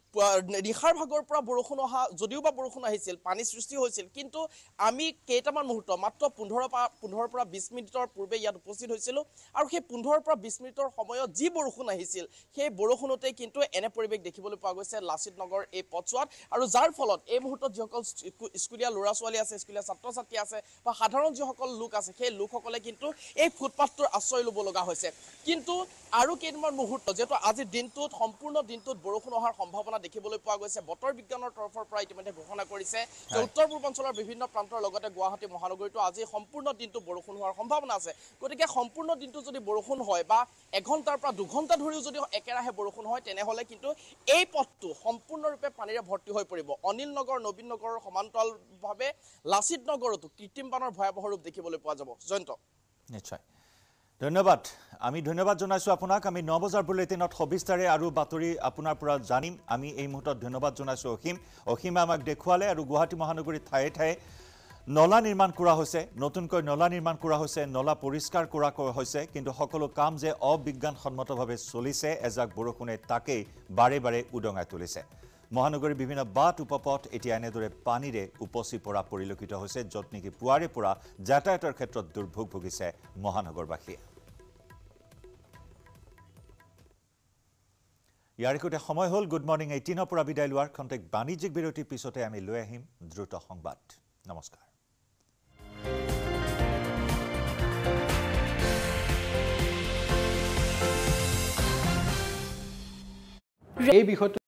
Speaker 17: নিশাৰ ভাগৰ পৰা বৰষুণ অহা যদিও বা বৰষুণ আহিছিল পানী সৃষ্টি হৈছিল কিন্তু আমি কেইটামান মুহূৰ্ত মাত্ৰ পোন্ধৰ পোন্ধৰৰ পৰা বিশ মিনিটৰ পূৰ্বে ইয়াত উপস্থিত হৈছিল আৰু সেই পোন্ধৰৰ পৰা বিশ মিনিটৰ সময়ত যি বৰষুণ আহিছিল সেই বৰষুণতে কিন্তু এনে পৰিৱেশ দেখিবলৈ পোৱা গৈছে লাচিত নগৰ এই পথছোৱাত আৰু যাৰ ফলত এই মুহূৰ্তত যিসকল স্কুলীয়া ল'ৰা ছোৱালী আছে স্কুলীয়া ছাত্ৰ ছাত্ৰী আছে বা সাধাৰণ যিসকল লোক আছে সেই লোকসকলে কিন্তু এই ফুটপাথটোৰ আশ্ৰয় ল'ব লগা হৈছে কিন্তু আৰু কেইটামান মুহূৰ্ত যেহেতু আজিৰ দিনটোত সম্পূৰ্ণ দিনটোত বৰষুণ অহাৰ সম্ভাৱনা দেখিবলৈ পোৱা গৈছে বতৰ বিজ্ঞানৰ তৰফৰ পৰা ইতিমধ্যে ঘোষণা কৰিছে যে উত্তৰ পূৰ্বাঞ্চলৰ বিভিন্ন প্ৰান্তৰ লগতে গুৱাহাটী মহানগৰীতো আজি সম্পূৰ্ণ দিনটো বৰষুণ হোৱাৰ সম্ভাৱনা আছে গতিকে সম্পূৰ্ণ দিনটো যদি বৰষুণ হয় বা এঘণ্টাৰ পৰা দুঘণ্টা ধৰিও যদি একেৰাহে বৰষুণ হয় তেনেহলে কিন্তু এই পথটো সম্পূৰ্ণৰূপে পানীৰে ভৰ্তি হৈ পৰিব অনিল নগৰ নবীন নগৰৰ সমান্তৰালভাৱে লাচিত নগৰতো কৃত্ৰিম বানৰ ভয়াৱহ ৰূপ দেখিবলৈ পোৱা যাব জয়ন্ত
Speaker 3: নিশ্চয় ধন্যবাদ আমি ধন্যবাদ জনাইছো আপোনাক আমি ন বজাৰ বুলেটিনত সবিস্তাৰে আৰু বাতৰি আপোনাৰ পৰা জানিম আমি এই মুহূৰ্তত ধন্যবাদ জনাইছো অসীম অসীমে আমাক দেখুৱালে আৰু গুৱাহাটী মহানগৰীৰ ঠায়ে ঠায়ে নলা নিৰ্মাণ কৰা হৈছে নতুনকৈ নলা নিৰ্মাণ কৰা হৈছে নলা পৰিষ্কাৰ কৰা হৈছে কিন্তু সকলো কাম যে অবিজ্ঞানসন্মতভাৱে চলিছে এজাক বৰষুণে তাকেই বাৰে বাৰে উদঙাই তুলিছে মহানগৰীৰ বিভিন্ন বাট উপপথ এতিয়া এনেদৰে পানীৰে উপচি পৰা পৰিলক্ষিত হৈছে য'ত নেকি পুৱাৰে পৰা যাতায়াতৰ ক্ষেত্ৰত দুৰ্ভোগ ভুগিছে মহানগৰবাসীয়ে ইয়াৰ একোটা সময় হ'ল গুড মৰ্ণিং এইটিনৰ পৰা বিদায় লোৱাৰ খন্তেক বাণিজ্যিক বিৰতিৰ পিছতে আমি লৈ আহিম দ্ৰুত সংবাদ নমস্কাৰ
Speaker 18: এই বিষয়টো